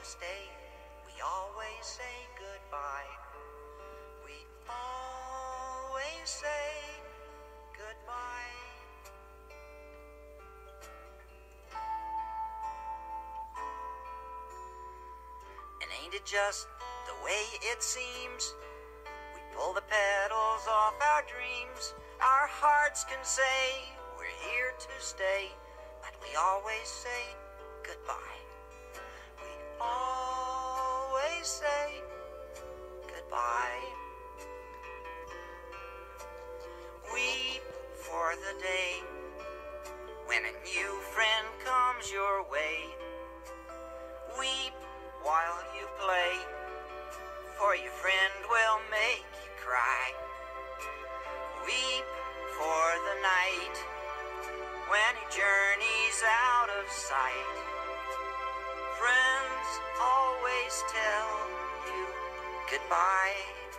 stay. We always say goodbye. We always say goodbye. And ain't it just the way it seems? We pull the petals off our dreams. Our hearts can say we're here to stay, but we always say goodbye. We always say goodbye. Weep for the day when a new friend comes your way. Weep while you play, for your friend will make you cry. Weep for the night when he journeys out of sight. Friends always tell you goodbye.